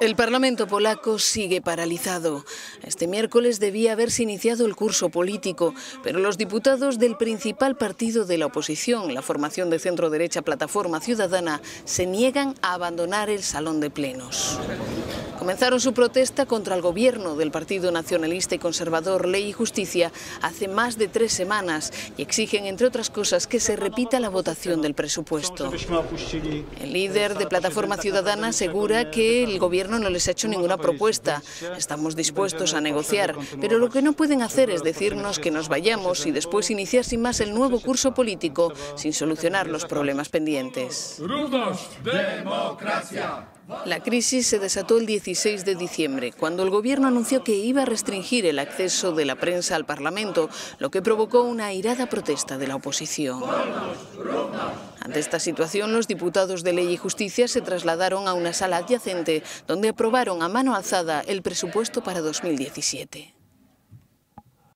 El Parlamento polaco sigue paralizado. Este miércoles debía haberse iniciado el curso político, pero los diputados del principal partido de la oposición, la formación de centro-derecha Plataforma Ciudadana, se niegan a abandonar el salón de plenos. Comenzaron su protesta contra el gobierno del Partido Nacionalista y Conservador Ley y Justicia hace más de 3 semanas y exigen, entre otras cosas, que se repita la votación del presupuesto. El líder de Plataforma Ciudadana asegura que el gobierno no les ha hecho ninguna propuesta. Estamos dispuestos a negociar, pero lo que no pueden hacer es decirnos que nos vayamos y después iniciar sin más el nuevo curso político sin solucionar los problemas pendientes. La crisis se desató el 16 de diciembre, cuando el gobierno anunció que iba a restringir el acceso de la prensa al Parlamento, lo que provocó una airada protesta de la oposición. Ante esta situación, los diputados de Ley y Justicia se trasladaron a una sala adyacente, donde aprobaron a mano alzada el presupuesto para 2017.